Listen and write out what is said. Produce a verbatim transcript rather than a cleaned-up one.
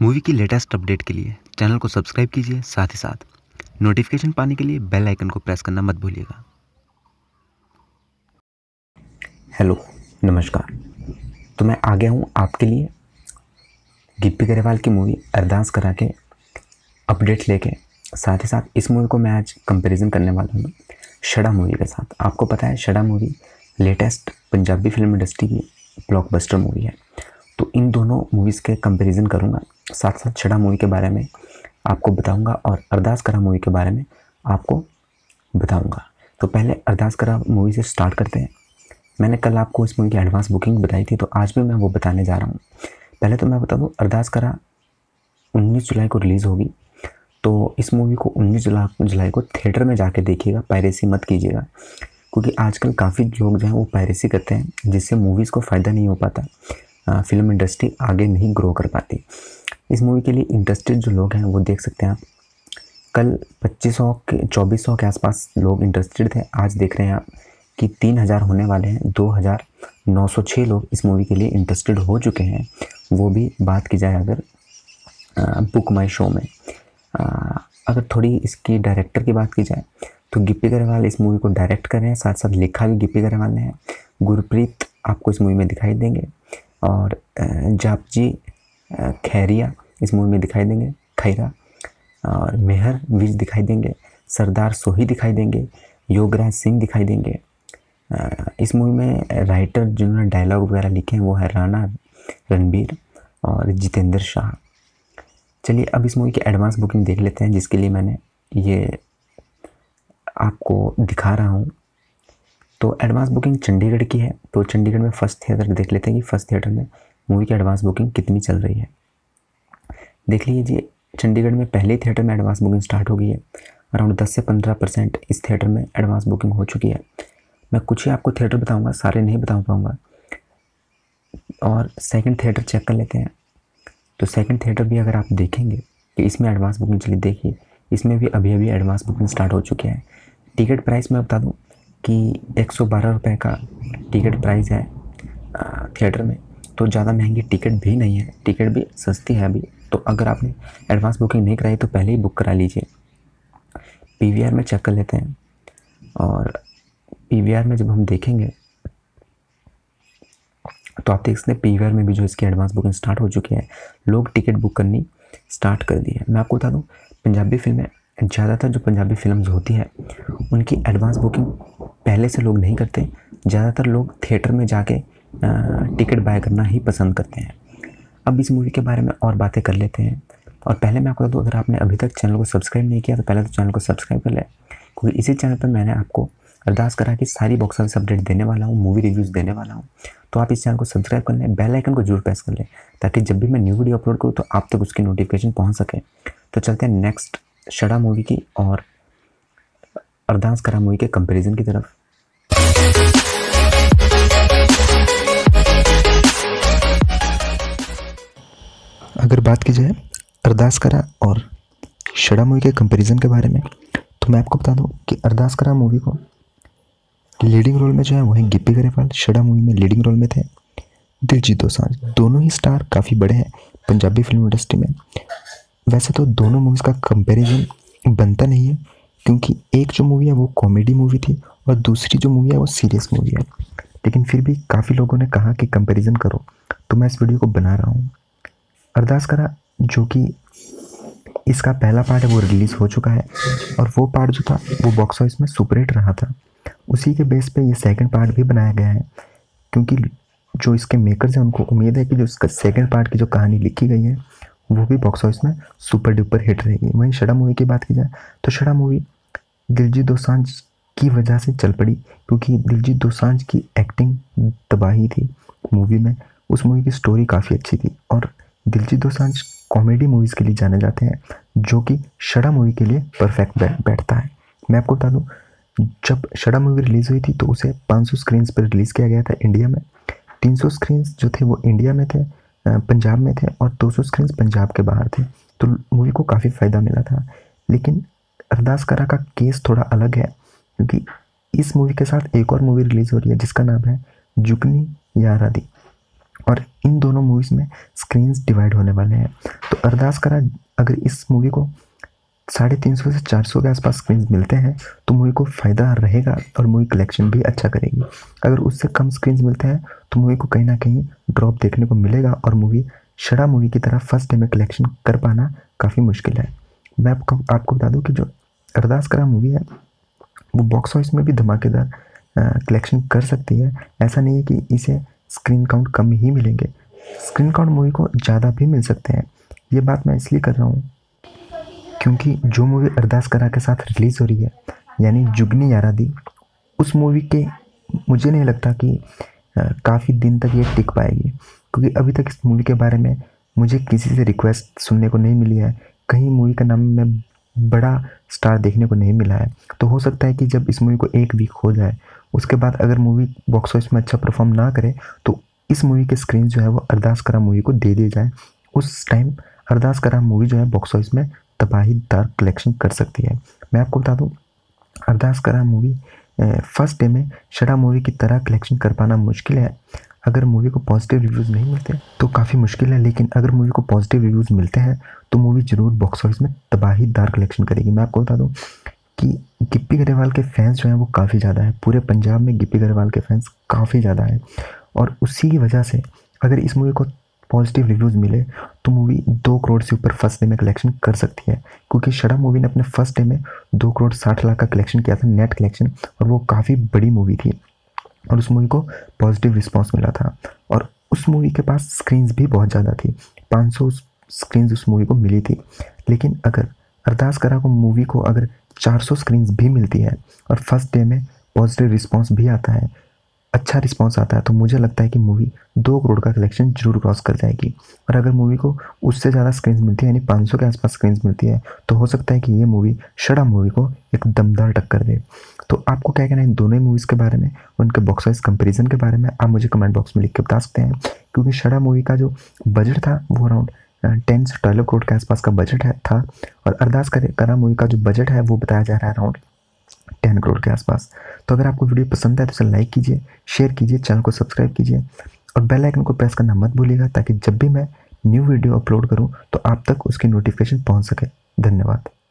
Movie की latest update के लिए चैनल को सब्सक्राइब कीजिए, साथ ही साथ नोटिफिकेशन पाने के लिए बेल आइकन को प्रेस करना मत भूलिएगा। हेलो, नमस्कार। तो मैं आ गया हूँ आपके लिए गिप्पी गरेवाल की मूवी अरदास करा के अपडेट लेके। साथ ही साथ इस मूवी को मैं आज कंपैरिजन करने वाला हूँ छड़ा मूवी के साथ। आपको पता है Chhada movie latest Punjabi film industry की ब्लॉकबस्टर मूवी है, तो इन दोनों मूवीज़ के कंपैरिजन करूँगा। साथ साथ छड़ा मूवी के बारे में आपको बताऊँगा और अरदास करा मूवी के बारे में आपको बताऊँगा। तो पहले अरदास करा मूवी से स्टार्ट करते हैं। मैंने कल आपको इस मूवी की एडवांस बुकिंग बताई थी, तो आज भी मैं वो बताने जा रहा हूँ। पहले तो मैं बता दूँ, अरदास करा उन्नीस जुलाई को रिलीज़ होगी, तो इस मूवी को उन्नीस जुलाई को थिएटर में जाके देखिएगा, पायरेसी मत कीजिएगा, क्योंकि आजकल काफ़ी लोग जो हैं वो पायरेसी करते हैं, जिससे मूवीज़ को फ़ायदा नहीं हो पाता, फिल्म इंडस्ट्री आगे नहीं ग्रो कर पाती। इस मूवी के लिए इंटरेस्टेड जो लोग हैं वो देख सकते हैं आप। कल पच्चीस सौ के चौबीस सौ के आसपास लोग इंटरेस्टेड थे, आज देख रहे हैं आप कि तीन हज़ार होने वाले हैं। दो हज़ार नौ सौ छः लोग इस मूवी के लिए इंटरेस्टेड हो चुके हैं। वो भी बात की जाए अगर बुक माई शो में। आ, अगर थोड़ी इसकी डायरेक्टर की बात की जाए तो गिप्पी गरेवाल इस मूवी को डायरेक्ट कर रहे हैं, साथ साथ लिखा भी गिप्पी गरेवाल ने है। गुरप्रीत आपको इस मूवी में दिखाई देंगे और जापजी खैरिया इस मूवी में दिखाई देंगे, खैरा, और मेहर विज दिखाई देंगे, सरदार सोही दिखाई देंगे, योगराज सिंह दिखाई देंगे। इस मूवी में राइटर जिन्होंने डायलॉग वगैरह लिखे हैं वो है राणा रणबीर और जितेंद्र शाह। चलिए अब इस मूवी की एडवांस बुकिंग देख लेते हैं, जिसके लिए मैंने ये आपको दिखा रहा हूँ। तो एडवांस बुकिंग चंडीगढ़ की है, तो चंडीगढ़ में फर्स्ट थिएटर देख लेते हैं कि फर्स्ट थिएटर में मूवी की एडवांस बुकिंग कितनी चल रही है। देख लीजिए, चंडीगढ़ में पहले थिएटर में एडवांस बुकिंग स्टार्ट हो गई है। अराउंड दस से पंद्रह परसेंट इस थिएटर में एडवांस बुकिंग हो चुकी है। मैं कुछ ही आपको थिएटर बताऊंगा, सारे नहीं बता पाऊंगा। और सेकंड थिएटर चेक कर लेते हैं। तो सेकंड थिएटर भी अगर आप देखेंगे कि इसमें एडवांस बुकिंग चली, देखिए इसमें भी अभी अभी एडवांस बुकिंग स्टार्ट हो चुकी है। टिकट प्राइस मैं बता दूं कि एक सौ बारह रुपये का टिकट प्राइस है थिएटर में, तो ज़्यादा महंगी टिकट भी नहीं है, टिकट भी सस्ती है अभी। तो अगर आपने एडवांस बुकिंग नहीं कराई तो पहले ही बुक करा लीजिए। पीवीआर में चेक कर लेते हैं, और पीवीआर में जब हम देखेंगे तो आप देख सकते हैं पीवीआर में भी जो इसकी एडवांस बुकिंग स्टार्ट हो चुकी है, लोग टिकट बुक करनी स्टार्ट कर दी है। मैं आपको बता दूं, पंजाबी फिल्में ज़्यादातर जो पंजाबी फिल्म्स होती है उनकी एडवांस बुकिंग पहले से लोग नहीं करते। ज़्यादातर लोग थिएटर में जाके टिकट बाय करना ही पसंद करते हैं। अब इस मूवी के बारे में और बातें कर लेते हैं। और पहले मैं आपको बता दूं, अगर आपने अभी तक चैनल को सब्सक्राइब नहीं किया तो पहले तो चैनल को सब्सक्राइब कर लें, क्योंकि इसी चैनल पर मैंने आपको अरदास करा की सारी बॉक्स ऑफिस अपडेट देने वाला हूँ, मूवी रिव्यूज़ देने वाला हूँ। तो आप इस चैनल को सब्सक्राइब कर लें, बेल आइकन को जरूर प्रेस कर लें, ताकि जब भी मैं न्यू वीडियो अपलोड करूँ तो आप तक उसकी नोटिफिकेशन पहुँच सके। तो चलते हैं नेक्स्ट छड़ा मूवी की और अरदास करा मूवी के कंपैरिजन की तरफ। अगर बात की जाए अरदास करा और छड़ा मूवी के कंपैरिजन के बारे में, तो मैं आपको बता दूं कि अरदास करा मूवी को लीडिंग रोल में जो है वो है गिप्पी गरेवाल। छड़ा मूवी में लीडिंग रोल में थे दिलजीत दोसांझ। दोनों ही स्टार काफ़ी बड़े हैं पंजाबी फिल्म इंडस्ट्री में। वैसे तो दोनों मूवीज़ का कंपैरिजन बनता नहीं है, क्योंकि एक जो मूवी है वो कॉमेडी मूवी थी और दूसरी जो मूवी है वो सीरियस मूवी है। लेकिन फिर भी काफ़ी लोगों ने कहा कि कंपैरिजन करो, तो मैं इस वीडियो को बना रहा हूँ। अरदास करा जो कि इसका पहला पार्ट है वो रिलीज़ हो चुका है, और वो पार्ट जो था वो बॉक्स ऑफिस में सुपर हिट रहा था। उसी के बेस पे ये सेकंड पार्ट भी बनाया गया है, क्योंकि जो इसके मेकर्स हैं उनको उम्मीद है कि जो इसका सेकंड पार्ट की जो कहानी लिखी गई है वो भी बॉक्स ऑफिस में सुपर डुपर हिट रहेगी। वहीं छड़ा मूवी की बात की जाए तो छड़ा मूवी दिलजीत दोसांझ की वजह से चल पड़ी, क्योंकि दिलजीत दोसांझ की एक्टिंग तबाही थी मूवी में। उस मूवी की स्टोरी काफ़ी अच्छी थी, और दिलजीत दोसांझ कॉमेडी मूवीज़ के लिए जाने जाते हैं, जो कि छड़ा मूवी के लिए परफेक्ट बैठता है। मैं आपको बता दूं, जब छड़ा मूवी रिलीज़ हुई थी तो उसे पाँच सौ स्क्रीन्स पर रिलीज़ किया गया था इंडिया में। तीन सौ स्क्रीन्स जो थे वो इंडिया में थे, पंजाब में थे, और दो सौ स्क्रीन्स पंजाब के बाहर थे। तो मूवी को काफ़ी फ़ायदा मिला था। लेकिन अरदास करा का केस थोड़ा अलग है, क्योंकि इस मूवी के साथ एक और मूवी रिलीज़ हो रही है जिसका नाम है जुगनी यारा दी। और इन दोनों मूवीज़ में स्क्रीन्स डिवाइड होने वाले हैं। तो अरदास करा अगर इस मूवी को साढ़े तीन सौ से चार सौ के आसपास स्क्रीन्स मिलते हैं तो मूवी को फ़ायदा रहेगा और मूवी कलेक्शन भी अच्छा करेगी। अगर उससे कम स्क्रीन्स मिलते हैं तो मूवी को कहीं ना कहीं ड्रॉप देखने को मिलेगा और मूवी शड़ा मूवी की तरह फर्स्ट डे में कलेक्शन कर पाना काफ़ी मुश्किल है। मैं आपको आपको बता दूं कि जो अरदास करा मूवी है वो बॉक्स ऑफिस में भी धमाकेदार कलेक्शन कर सकती है। ऐसा नहीं है कि इसे स्क्रीन काउंट कम ही मिलेंगे, स्क्रीन काउंट मूवी को ज़्यादा भी मिल सकते हैं। ये बात मैं इसलिए कर रहा हूँ क्योंकि जो मूवी अरदास करा के साथ रिलीज़ हो रही है यानी जुगनी यारा दी, उस मूवी के मुझे नहीं लगता कि काफ़ी दिन तक ये टिक पाएगी, क्योंकि अभी तक इस मूवी के बारे में मुझे किसी से रिक्वेस्ट सुनने को नहीं मिली है, कहीं मूवी का नाम में बड़ा स्टार देखने को नहीं मिला है। तो हो सकता है कि जब इस मूवी को एक वीक हो जाए उसके बाद अगर मूवी बॉक्स ऑफिस में अच्छा परफॉर्म ना करे तो इस मूवी के स्क्रीन जो है वो अरदास करा मूवी को दे दी जाए। उस टाइम अरदास करा मूवी जो है बॉक्स ऑफिस में तबाहीदार कलेक्शन कर सकती है। मैं आपको बता दूं अरदास करा मूवी फर्स्ट डे में शड़ा मूवी की तरह कलेक्शन कर पाना मुश्किल है। अगर मूवी को पॉजिटिव रिव्यूज़ नहीं मिलते तो काफ़ी मुश्किल है, लेकिन अगर मूवी को पॉजिटिव रिव्यूज़ मिलते हैं तो मूवी ज़रूर बॉक्स ऑफिस में तबाहीदार कलेक्शन करेगी। मैं आपको बता दूं कि गिप्पी गरेवाल के फैंस जो हैं वो काफ़ी ज़्यादा है, पूरे पंजाब में गिप्पी गरेवाल के फैंस काफ़ी ज़्यादा है और उसी की वजह से अगर इस मूवी को पॉजिटिव रिव्यूज़ मिले तो मूवी दो करोड़ से ऊपर फर्स्ट डे में कलेक्शन कर सकती है, क्योंकि शड़ा मूवी ने अपने फर्स्ट डे में दो करोड़ साठ लाख का कलेक्शन किया था नेट कलेक्शन, और वो काफ़ी बड़ी मूवी थी और उस मूवी को पॉजिटिव रिस्पांस मिला था और उस मूवी के पास स्क्रीन्स भी बहुत ज़्यादा थी, पाँच सौ स्क्रीन्स उस मूवी को मिली थी। लेकिन अगर अरदास करा को मूवी को अगर चार सौ स्क्रीन्स भी मिलती है और फर्स्ट डे में पॉजिटिव रिस्पांस भी आता है, अच्छा रिस्पांस आता है, तो मुझे लगता है कि मूवी दो करोड़ का कलेक्शन जरूर क्रॉस कर जाएगी। और अगर मूवी को उससे ज़्यादा स्क्रीन्स मिलती है यानी पाँच सौ के आसपास स्क्रीन्स मिलती है तो हो सकता है कि ये मूवी शड़ा मूवी को एक दमदार टक्कर दे। तो आपको क्या कहना है इन दोनों ही मूवीज़ के बारे में, उनके बॉक्स ऑफिस कंपेरिजन के बारे में आप मुझे कमेंट बॉक्स में लिख के बता सकते हैं, क्योंकि शड़ा मूवी का जो बजट था वो अराउंड टेन से ट्वेल्व करोड़ के आसपास का बजट है था और अरदास करा मूवी का जो बजट है वो बताया जा रहा है अराउंड टेन करोड़ के आसपास। तो अगर आपको वीडियो पसंद है तो इसे लाइक कीजिए, शेयर कीजिए, चैनल को सब्सक्राइब कीजिए और बेल आइकन को प्रेस करना मत भूलिएगा, ताकि जब भी मैं न्यू वीडियो अपलोड करूं तो आप तक उसकी नोटिफिकेशन पहुंच सके। धन्यवाद।